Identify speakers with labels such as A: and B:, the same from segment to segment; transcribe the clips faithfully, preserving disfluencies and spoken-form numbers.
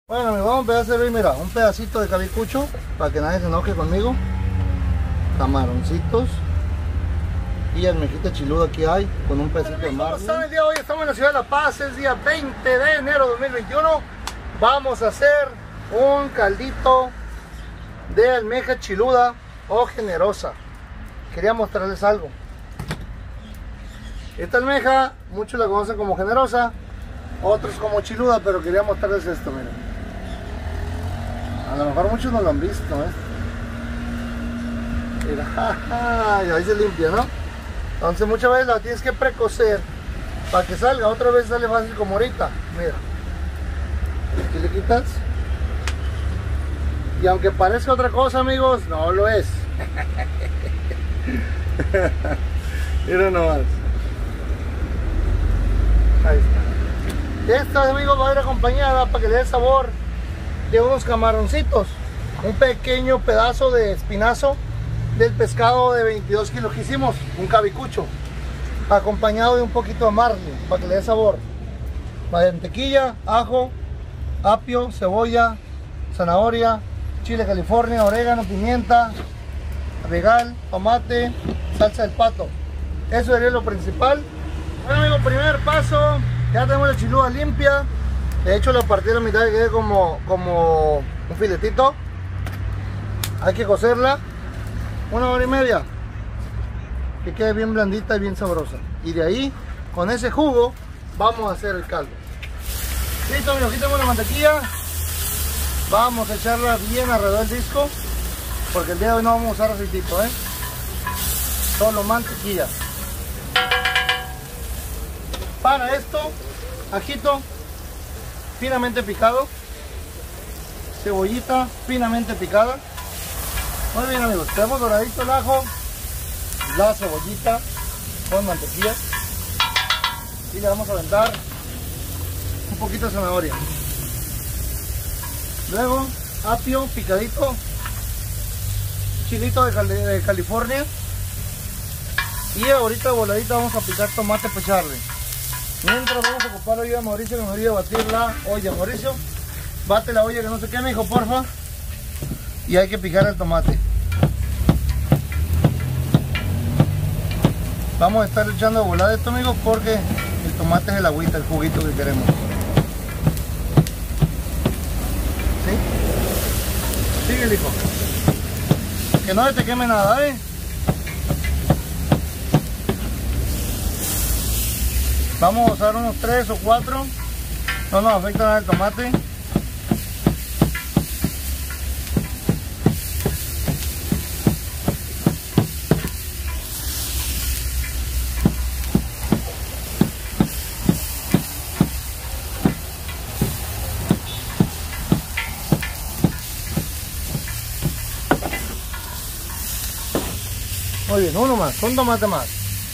A: Bueno, me vamos a empezar a servir, mira, un pedacito de cabicucho para que nadie se enoje conmigo. Camaroncitos y almejita chiluda que hay con un pedacito de mar. ¿Cómo están el día de hoy? Estamos en la ciudad de La Paz, es día veinte de enero de dos mil veintiuno. Vamos a hacer un caldito de almeja chiluda o generosa. Quería mostrarles algo. Esta almeja, muchos la conocen como generosa, otros como chiluda, pero quería mostrarles esto, miren. A lo mejor muchos no lo han visto, ¿eh? Mira, y ahí se limpia, ¿no? Entonces muchas veces la tienes que precocer para que salga. Otra vez sale fácil como ahorita. Mira, aquí le quitas. Y aunque parezca otra cosa, amigos, no lo es. Mira nomás. Ahí está. Esta, amigos, va a ir acompañada para que le dé sabor de unos camaroncitos, un pequeño pedazo de espinazo del pescado de veintidós kilos que hicimos, un cabicucho, acompañado de un poquito de marlin para que le dé sabor. Mantequilla, ajo, apio, cebolla, zanahoria, chile California, orégano, pimienta, regal, tomate, salsa del pato. Eso sería lo principal. Bueno, amigos, primer paso, ya tenemos la chiluda limpia. De hecho la partí a la mitad y quede como, como un filetito. Hay que cocerla una hora y media, que quede bien blandita y bien sabrosa. Y de ahí, con ese jugo, vamos a hacer el caldo. Listo, amigos, aquí tengo la mantequilla. Vamos a echarla bien alrededor del disco, porque el día de hoy no vamos a usar aceitito, ¿eh? Solo mantequilla. Para esto, ajito finamente picado, cebollita finamente picada. Muy bien, amigos, tenemos doradito el ajo, la cebollita con mantequilla y le vamos a aventar un poquito de zanahoria. Luego apio picadito, chilito de, Cali de California, y ahorita voladita vamos a picar tomate para echarle. Mientras vamos a ocupar la olla de Mauricio, que me olvidé batir la olla. Mauricio, bate la olla que no se queme, hijo, porfa. Y hay que picar el tomate. Vamos a estar echando a volar esto, amigos, porque el tomate es el agüita, el juguito que queremos. ¿Sí? Sigue, hijo. Que no se te queme nada, ¿eh? Vamos a usar unos tres o cuatro. No nos afecta nada el tomate. Muy bien, uno más, un tomate más.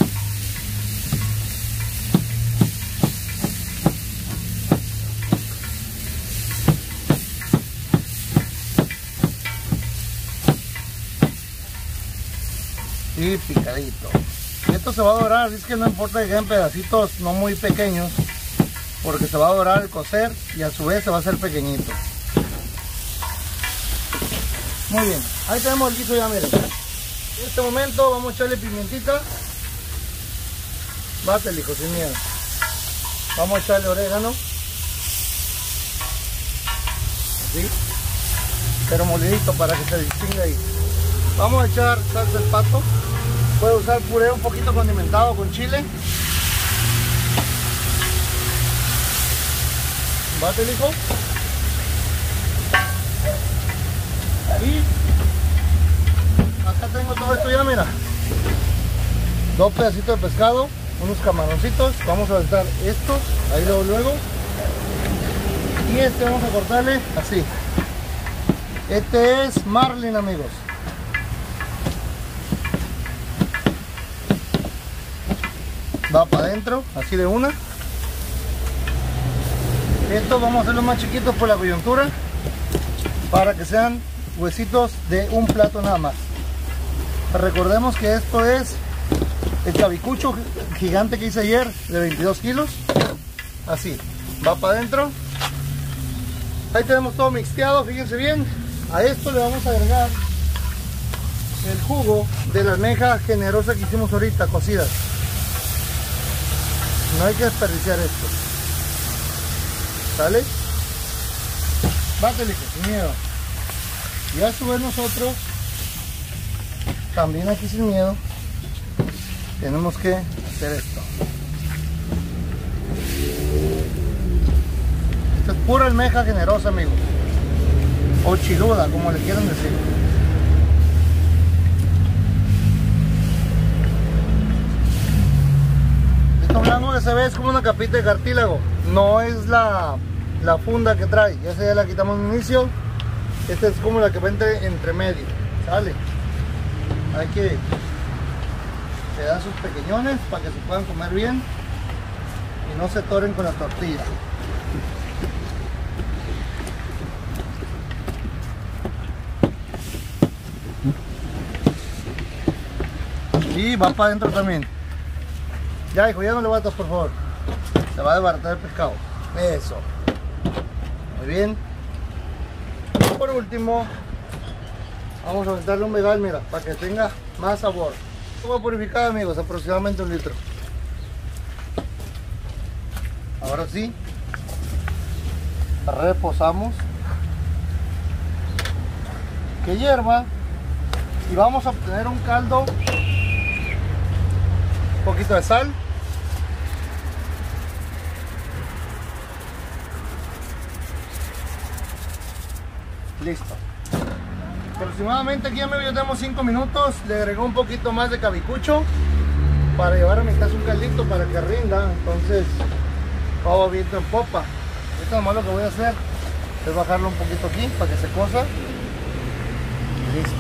A: Y picadito. Y esto se va a dorar, así es que no importa que queden pedacitos no muy pequeños, porque se va a dorar el cocer y a su vez se va a hacer pequeñito. Muy bien, ahí tenemos el guiso ya, miren. En este momento vamos a echarle pimientita. Bátele, hijo, sin miedo. Vamos a echarle orégano. Así. Pero molidito para que se distinga ahí. Vamos a echar salsa del pato. Puede usar puré un poquito condimentado con chile. Bátele, hijo. Y acá tengo todo esto ya, mira. Dos pedacitos de pescado, unos camaroncitos. Vamos a aventar estos, ahí luego luego. Y este vamos a cortarle así. Este es marlin, amigos. Va para adentro, así de una. Estos vamos a hacerlos más chiquitos por la coyuntura, para que sean huesitos de un plato nada más. Recordemos que esto es el cabicucho gigante que hice ayer de veintidós kilos. Así, va para adentro. Ahí tenemos todo mixteado, fíjense bien. A esto le vamos a agregar el jugo de la almeja generosa que hicimos ahorita, cocida. No hay que desperdiciar esto. ¿Sale? Bátele, sin miedo. Y a su vez nosotros, también aquí sin miedo, tenemos que hacer esto. Esto es pura almeja generosa, amigos. O chiluda, como le quieran decir. Esto blanco que se ve es como una capita de cartílago. No es la, la funda que trae. Ya se ya la quitamos al inicio. Esta es como la que va entre, entre medio. Sale. Hay que dar sus pequeñones para que se puedan comer bien y no se toren con la tortilla. Y va para adentro también. Ya, hijo, ya no le batas, por favor. Se va a desbaratar el pescado. Eso. Muy bien. Y por último, vamos a aventarle un vegal, mira, para que tenga más sabor. Agua purificada, amigos, aproximadamente un litro. Ahora sí, reposamos que hierva y vamos a obtener un caldo. Un poquito de sal. Listo. Aproximadamente aquí, amigos, ya tenemos cinco minutos. Le agregó un poquito más de cabicucho para llevar a mi casa un caldito para que rinda. Entonces todo viento en popa. Esto nomás lo que voy a hacer es bajarlo un poquito aquí para que se cosa. Listo.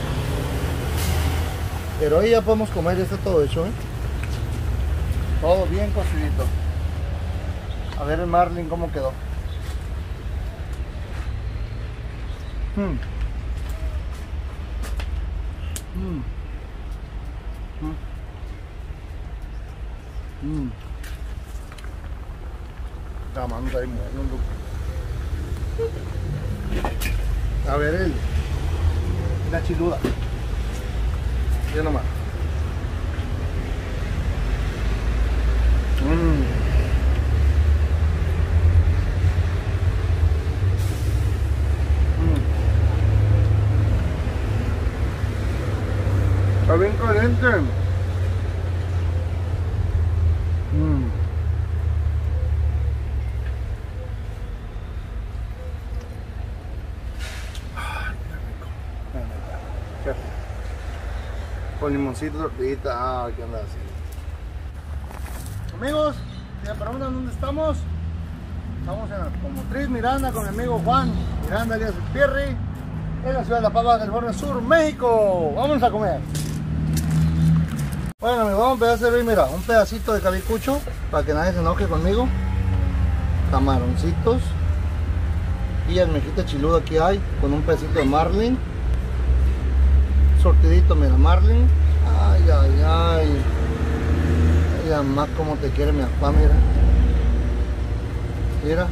A: Pero hoy ya podemos comer, ya está todo hecho, ¿eh? Todo bien cocidito. A ver el marlin cómo quedó. Hmm. Mm. Mm. Mm. La mano está ahí muerto. A ver el la chiluda. Ya nomás. Mm. Está bien caliente. Mm. Ay, qué rico. Qué rico. Con limoncito, tortillita. Ah, ¿qué anda así? Amigos, si me preguntan dónde estamos, estamos en la Automotriz Miranda con mi amigo Juan Miranda, alias el Pierri, en la ciudad de La Paz, California Sur, México. Vámonos a comer. Bueno, amigos, vamos a empezar a servir, mira, un pedacito de cabicucho para que nadie se enoje conmigo. Camaroncitos y almejita chiluda que hay con un pedacito de marlin. Sortidito, mira, marlin. Ay, ay, ay. Mira más como te quiere mi papá, mira. Mira.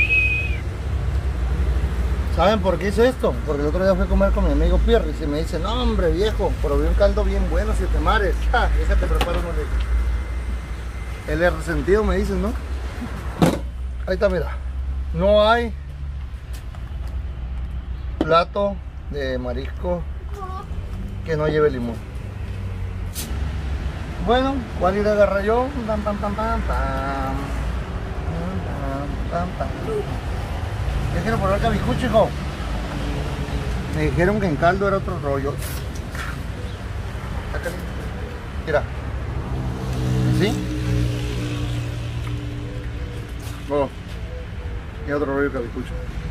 A: ¿Saben por qué hice esto? Porque el otro día fui a comer con mi amigo Pierre y se me dice, no hombre viejo, probé un caldo bien bueno, siete mares. Ja, ese te preparo muy rico. Él es resentido, me dicen, ¿no? Ahí está, mira. No hay plato de marisco que no lleve limón. Bueno, ¿cuál iré a agarrar yo? Pam, pam, pam, pam, pam. Pam, pam, pam. Ya quiero probar cabicucho, hijo. Me dijeron que en caldo era otro rollo. Está caliente. Mira. ¿Sí? Oh. Y otro rollo de cabicucho.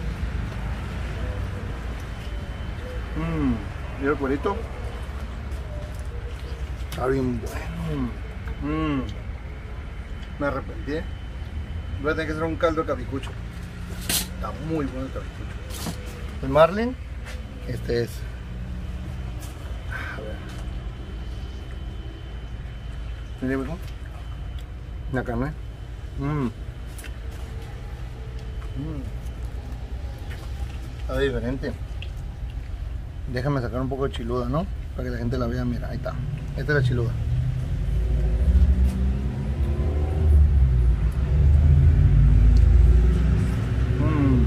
A: Mmm. Mira el cuerito. Está bien bueno. Mmm. Me arrepentí. Voy a tener que hacer un caldo de cabicucho. Está muy bueno el cabicucho. El marlin, este es. A ver. ¿Tiene hueco? La carne. Mmm. Mmm. Está diferente. Déjame sacar un poco de chiluda, ¿no? Para que la gente la vea. Mira, ahí está. Esta es la chiluda. Mmm.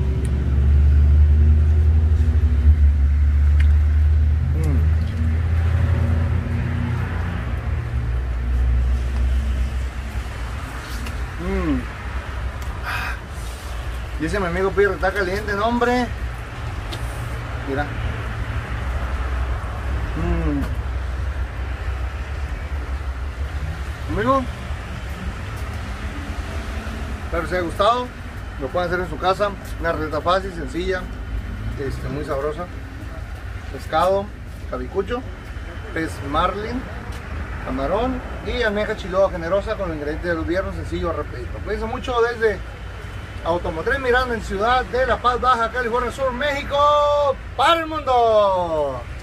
A: Mmm. Dice mi amigo Pirro, está caliente, ¿no, hombre? Mira. Mmm. Amigo, espero que les haya gustado. Lo pueden hacer en su casa. Una receta fácil, sencilla, este, muy sabrosa. Pescado, cabicucho, pez marlin, camarón y almeja chiloa generosa con los ingredientes del viernes, sencillo, rapidito. Cuídense mucho desde Automotriz Miranda en Ciudad de La Paz, Baja California Sur, México, para el mundo.